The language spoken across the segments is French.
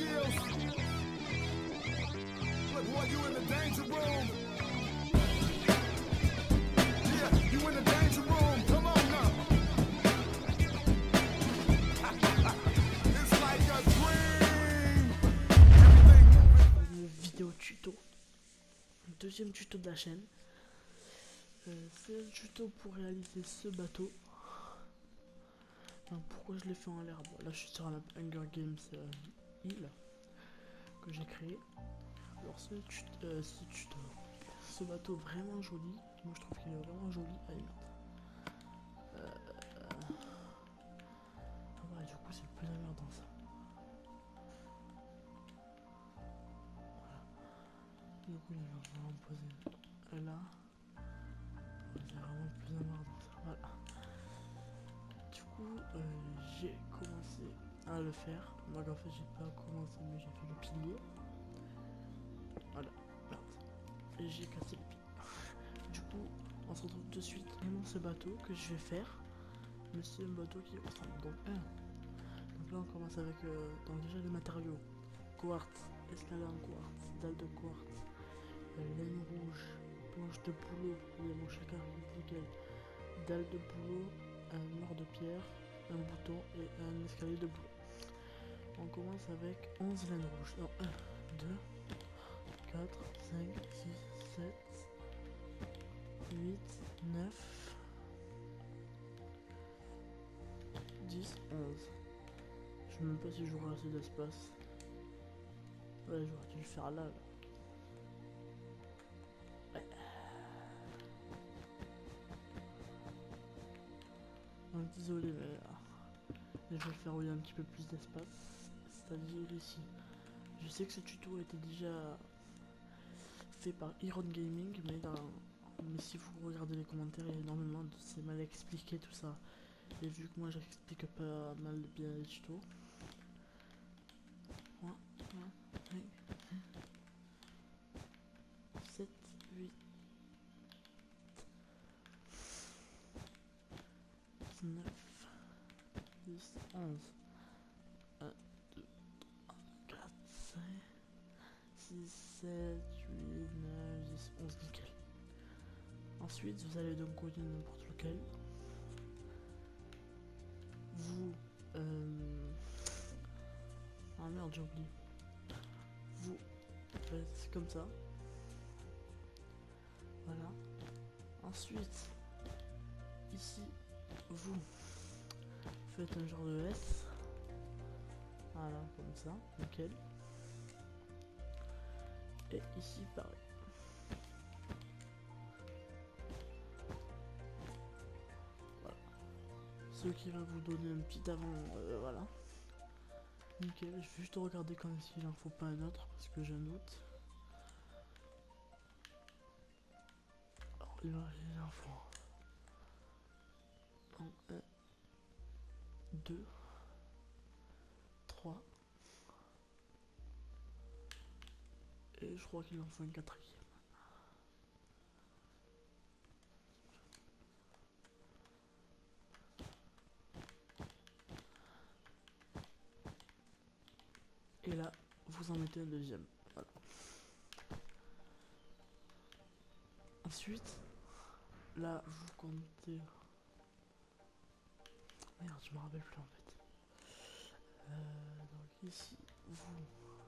skills. Look, boy, you in the danger room. Yeah, you in the danger room. Come on now. It's like a dream. Everything moving. Une vidéo tuto, deuxième tuto de la chaîne. C'est un tuto pour réaliser ce bateau. Donc, pourquoi je l'ai fait en l'air? Bon, là je suis sur la Hunger Games île que j'ai créé. Alors ce bateau vraiment joli, moi je trouve qu'il est vraiment joli. Allez, merde. Ah ouais, du coup c'est le plus emmerdant ça. Voilà. Du coup il va vraiment poser là. C'est vraiment le plus emmerdant ça. Voilà. Du coup j'ai commencé à le faire. Donc en fait j'ai pas commencé mais j'ai fait le pilier. Voilà, merde. Et j'ai cassé le pied. Du coup, on se retrouve de suite. Vraiment ce bateau que je vais faire. Mais c'est un bateau qui ressemble donc un. Donc là on commence avec donc déjà les matériaux. Quartz, escalade en quartz, dalle de quartz, laine rouge, planche de bouleau, mon chacun nickel, dalle de bouleau, un mur de pierre, un bouton et un escalier de bouleau. On commence avec 11 laines rouges. Non, 1, 2, 4, 5, 6, 7, 8, 9, 10, 11. Je sais même pas si j'aurai assez d'espace. Ouais, j'aurais dû le faire là. Ouais. Donc désolé, mais je vais le faire où il y a un petit peu plus d'espace. C'est-à-dire ici. Je sais que ce tuto a été déjà fait par Iron Gaming, mais si vous regardez les commentaires, il y a énormément de c'est mal expliqué tout ça. Et vu que moi j'explique pas mal bien les tutos. 1, 2, 7, 8, 9, 10, 11. 1, 2, 3, 4, 5, 6, 7, 8, 9, 10, 11, nickel. Ensuite, vous allez d'un côté n'importe lequel. Vous... Ah merde, j'ai oublié. Vous faites comme ça. Voilà. Ensuite, ici, vous faites un genre de S. Voilà, comme ça, nickel. Et ici, pareil. Voilà. Ce qui va vous donner un petit avant, voilà. Nickel, je vais juste regarder quand il en faut pas un autre, parce que j'ai un doute. Alors, il en faut 1, 2, 3. Et je crois qu'il en faut un quatrième. Et là, vous en mettez un deuxième. Voilà. Ensuite, là, vous comptez... Merde, je me rappelle plus en fait. Donc ici, vous...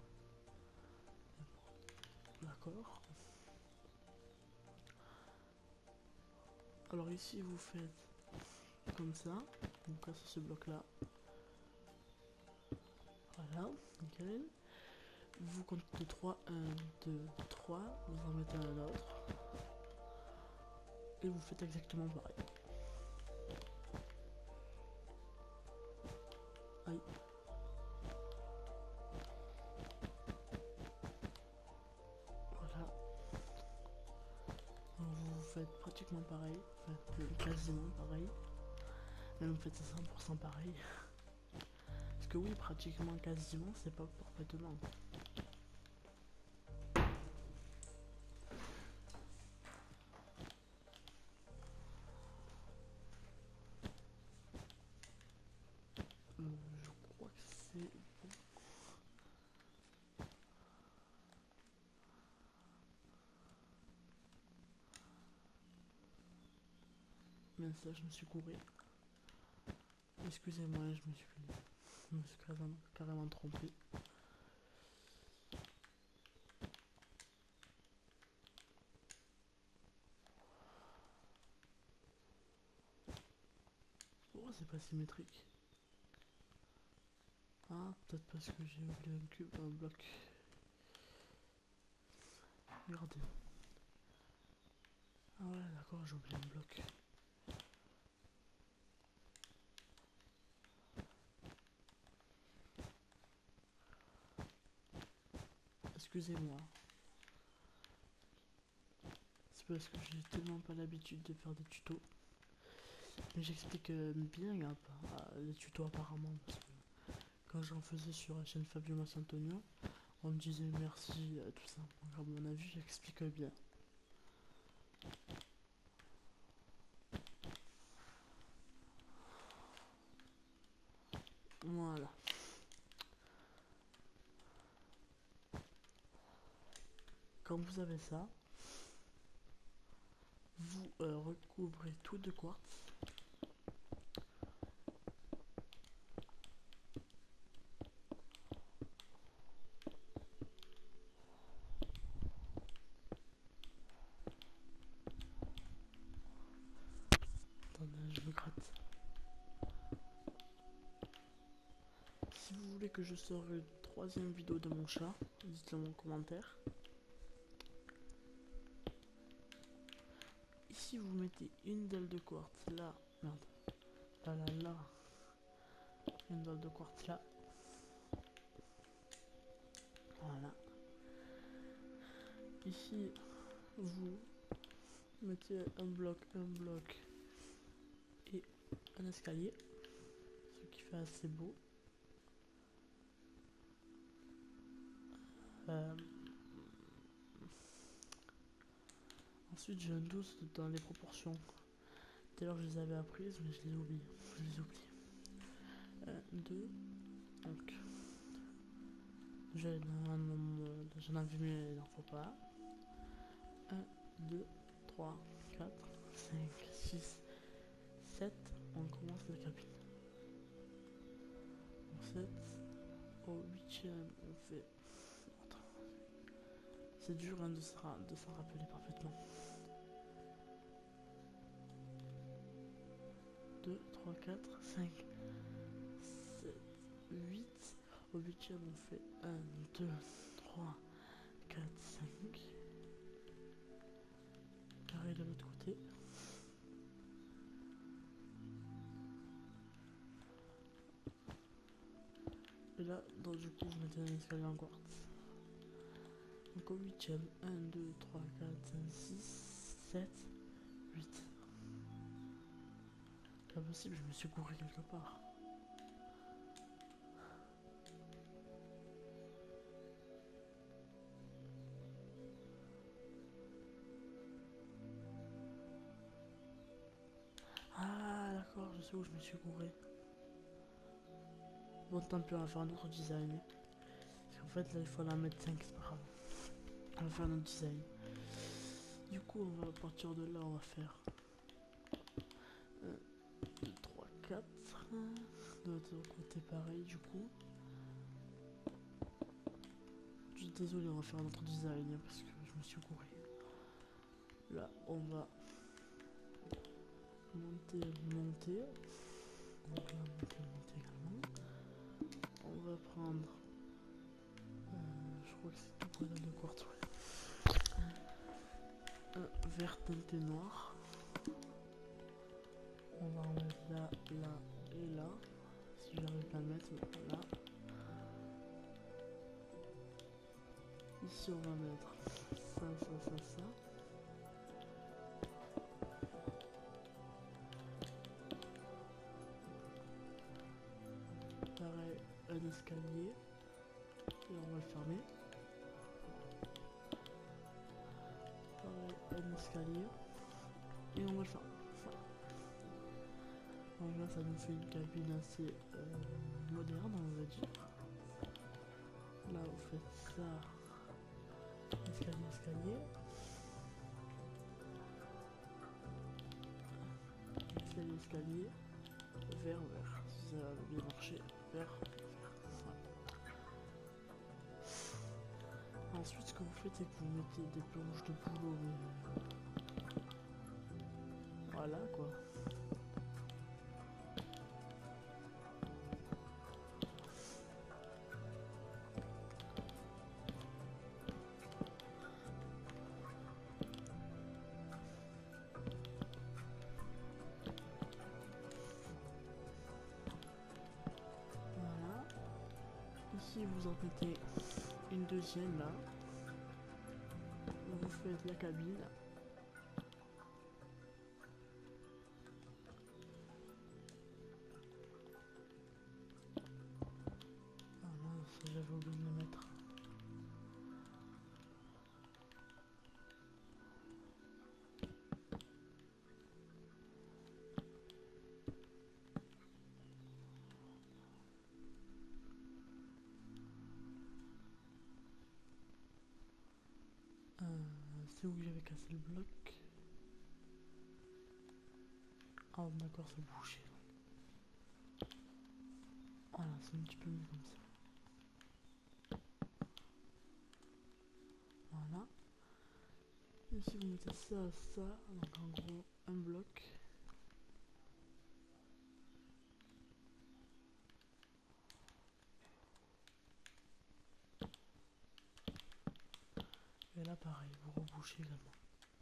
D'accord. Alors ici, vous faites comme ça. Vous cassez ce bloc-là. Voilà, nickel. Vous comptez 3, 1, 2, 3. Vous en mettez un autre. Et vous faites exactement pareil. Aïe. Voilà. Vous faites pratiquement pareil. Enfin, quasiment pareil. Même vous faites 100% pareil. Parce que oui, pratiquement, quasiment, c'est pas parfaitement. Je crois que c'est bon. Mais ça, je me suis couré. Excusez-moi, je me suis carrément trompé. Pourquoi c'est pas symétrique? Ah, peut-être parce que j'ai oublié un cube, un bloc. Regardez. Ah ouais, d'accord, j'ai oublié un bloc. Excusez-moi. C'est parce que j'ai tellement pas l'habitude de faire des tutos. Mais j'explique bien les tutos apparemment. Parce que quand j'en faisais sur la chaîne Fabio Massantonio, on me disait merci, tout ça. Donc à mon avis, j'explique bien. Voilà. Quand vous avez ça, vous recouvrez tout de quartz. Attendez, je me gratte. Si vous voulez que je sorte une troisième vidéo de mon chat, dites-le en commentaire. Ici, vous mettez une dalle de quartz là. Merde. Là. Une dalle de quartz là. Voilà. Ici, vous mettez un bloc et un escalier. Ce qui fait assez beau. Ensuite, j'ai un doute dans les proportions. Tout à l'heure, je les avais apprises, mais je les oublie. Je les oublie. 2. Donc, j'en avais mis la dernière fois pas. 1, 2, 3, 4, 5, 6, 7. On commence la cabine. Au 7. Au 8ème, on fait. Attends. C'est dur hein, de s'en rappeler parfaitement. 2, 3, 4, 5, 7, 8. Au 8ème, on fait 1, 2, 3, 4, 5. Carré de l'autre côté. Et là, donc, du coup, je mettais un escalier en quartz. Donc au 8ème, 1, 2, 3, 4, 5, 6, 7, 8. C'est pas possible, je me suis couru quelque part. Ah d'accord, je sais où je me suis couru. Bon tant pis, on va faire un autre design. Parce qu'en fait là il faut la mettre 5, c'est pas grave. On va faire un autre design. Du coup on va partir de là, on va faire 1, 2, 3, 4. De l'autre côté pareil du coup. Je suis désolé, on va faire un autre design parce que je me suis couru. Là on va monter. Donc là monter également. On va prendre je crois que c'est tout pour les de quartz, ouais. Un vert teinté noir. On va en mettre là, là et là. Si j'arrive pas à le mettre, mais là. Ici on va mettre ça. Pareil, un escalier. Et on va le fermer. Pareil, un escalier. Et on va le fermer. Donc là ça nous fait une cabine assez moderne on va dire. Là vous faites ça. Escalier. escalier, vert, vert. Si ça a bien marché, vert, vert. Voilà. Ensuite, ce que vous faites, c'est que vous mettez des planches de boulot. Voilà quoi. Voilà. Ici, vous en mettez une deuxième là. Vous faites la cabine. Ah mince, j'avais oublié de le mettre. C'est où que j'avais cassé le bloc. Ah d'accord, c'est bouché. Voilà, c'est un petit peu mieux comme ça. Voilà. Ici vous mettez ça à ça, donc en gros un bloc. Et là pareil, vous rebouchez également.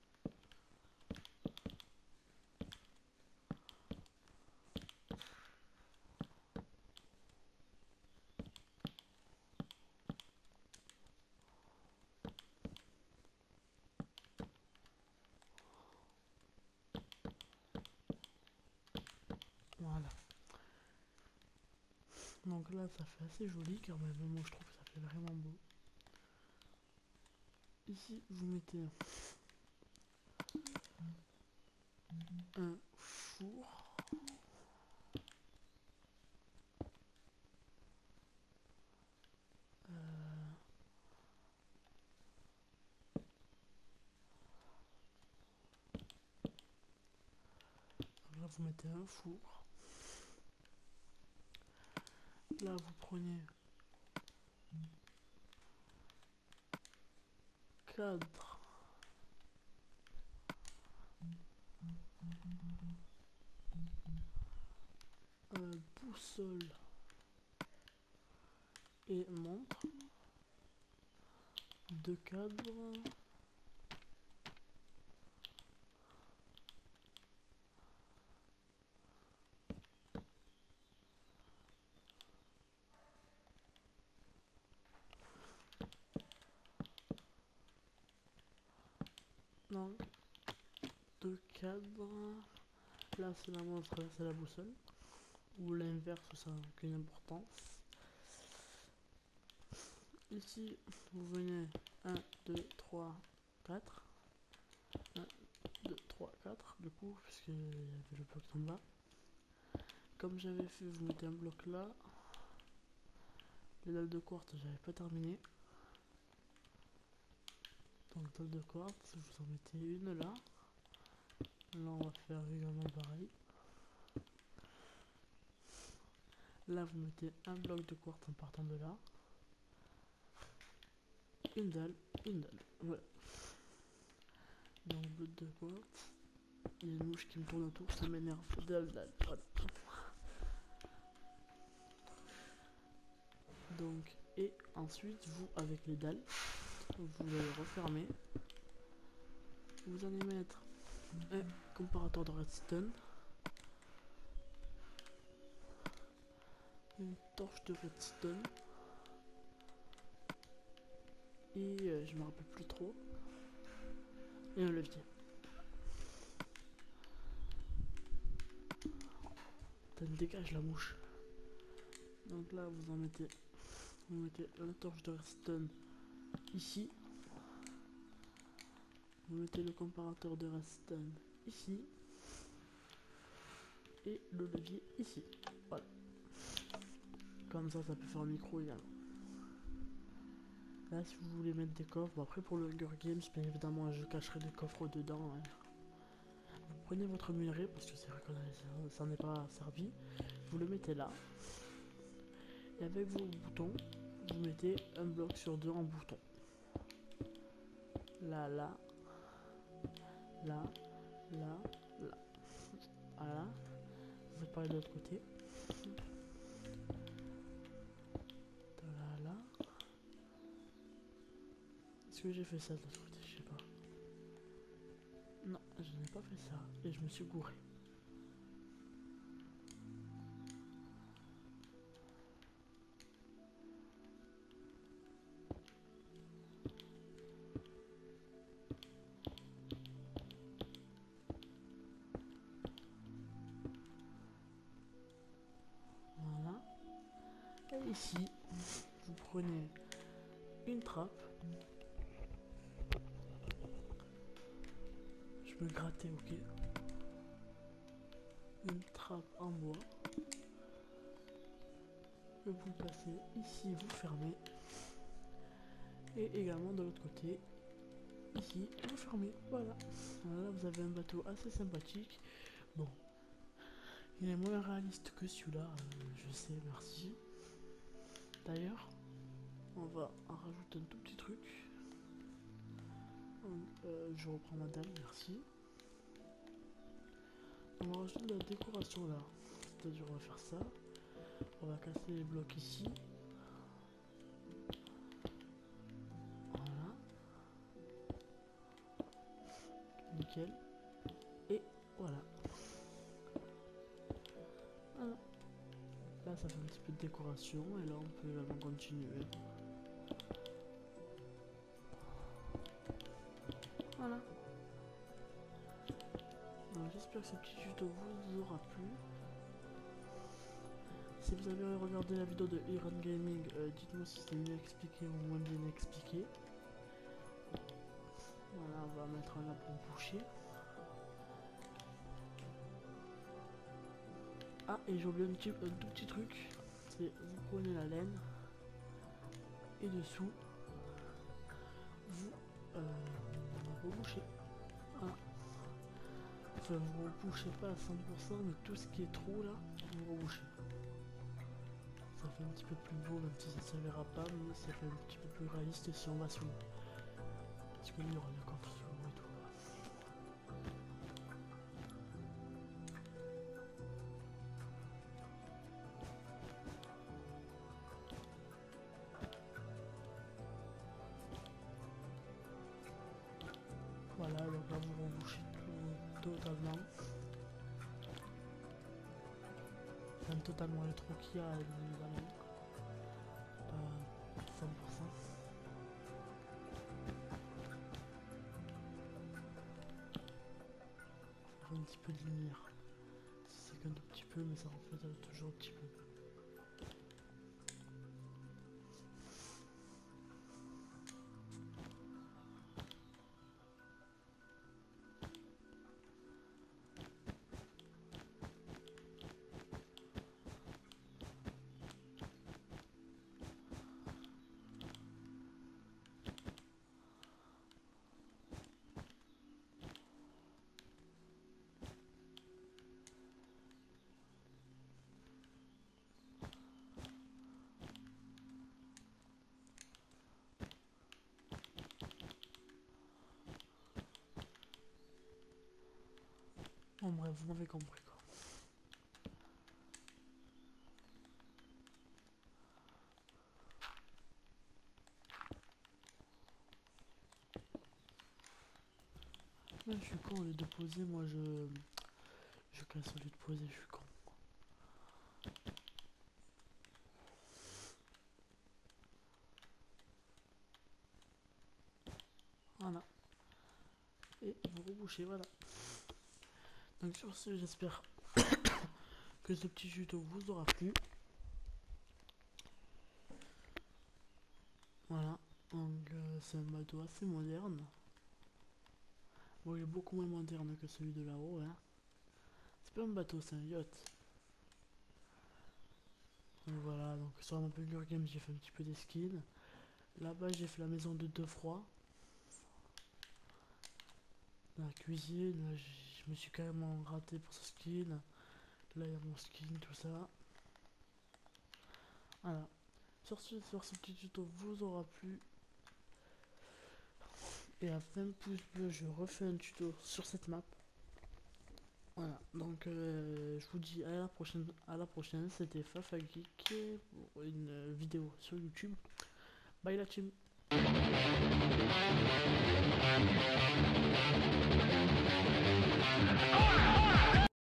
Voilà. Donc là ça fait assez joli quand même, moi je trouve que ça fait vraiment beau. Ici vous mettez un four. Donc là vous mettez un four. Là vous prenez 4 boussole et montre, 2 cadres, non, 2 cadres, là c'est la montre, là c'est la boussole, ou l'inverse, ça n'a aucune importance. Ici vous venez 1, 2, 3, 4. 1, 2, 3, 4 du coup, puisqu'il y avait le bloc en bas. Comme j'avais fait, vous mettez un bloc là. Les dalles de quartz, j'avais pas terminé. Donc dalle de quartz, vous en mettez une là. Là on va faire également pareil. Là vous mettez un bloc de quartz en partant de là. Une dalle, voilà. Donc bloc de quartz. Il y a une mouche qui me tourne autour, ça m'énerve. Dalle, voilà. Donc, et ensuite vous, avec les dalles, vous allez refermer. Vous allez mettre un comparateur de redstone, une torche de redstone et je me rappelle plus trop, et un levier. Ça me dégage la mouche. Donc là vous mettez la torche de redstone ici, vous mettez le comparateur de redstone ici et le levier ici. Voilà. Comme ça peut faire un micro également. Là si vous voulez mettre des coffres, bon, après pour le Hunger Games bien évidemment je cacherai des coffres dedans, hein. prenez votre minerai, parce que c'est vrai que ça n'est pas servi, vous le mettez là, et avec vos boutons, vous mettez un bloc sur deux en bouton. Là, là, là, là, là. Voilà. Vous faites pareil de l'autre côté. De là, là. Est-ce que j'ai fait ça de l'autre côté? Je sais pas. Non, je n'ai pas fait ça. Et je me suis gouré. Voilà. Et ici, vous prenez une trappe. Je me grattais, ok. Une trappe en bois. Que vous placez ici, vous fermez. Et également de l'autre côté, ici, vous fermez. Voilà. Voilà, vous avez un bateau assez sympathique. Bon, il est moins réaliste que celui-là, je sais, merci. D'ailleurs, on va en rajouter un tout petit truc. Donc, je reprends ma dalle, merci. On va rajouter de la décoration là. C'est-à-dire, on va faire ça. On va casser les blocs ici. Voilà. Nickel. Et voilà. Voilà. Là, ça fait un petit peu de décoration. Et là, on peut également continuer. Voilà. Donc, j'espère que ce petit tuto vous aura plu. Si vous avez regardé la vidéo de Iron Gaming, dites-moi si c'est mieux expliqué ou moins bien expliqué. Voilà, on va mettre un arbre bouché. Ah, et j'ai oublié un tout petit truc. C'est vous prenez la laine et dessous, vous rebouchez. Voilà. Enfin, vous rebouchez pas à 100%, mais tout ce qui est trou là, vous rebouchez. Ça fait un petit peu plus beau, même si ça ne se verra pas, mais ça fait un petit peu plus réaliste si on va sous l'eau. Parce que lui, il y aura des contre sous l'eau et tout. Voilà, donc là, vous rebouchez tout totalement. Enfin, totalement le trou qu'il y a, évidemment. Pas 100%. Un petit peu de lumière. C'est qu'un tout petit peu, mais ça reflète toujours un petit peu. Bon bref, vous m'avez compris quoi. Là, je suis con, au lieu de poser, moi je casse au lieu de poser, je suis con. Voilà. Et vous rebouchez, voilà. Donc sur ce, j'espère que ce petit tuto vous aura plu. Voilà. Donc c'est un bateau assez moderne. Bon, il est beaucoup moins moderne que celui de là-haut, hein. C'est pas un bateau, c'est un yacht. Donc voilà, donc sur mon Hunger Games, j'ai fait un petit peu des skins. Là-bas, j'ai fait la maison de deux froids. La cuisine, là, je je me suis carrément raté pour ce skin. Là, il y a mon skin, tout ça. Voilà. Sur ce petit tuto vous aura plu. Et à 20 pouces bleus, je refais un tuto sur cette map. Voilà, donc je vous dis à la prochaine. C'était Fafa Geek pour une vidéo sur YouTube. Bye la team.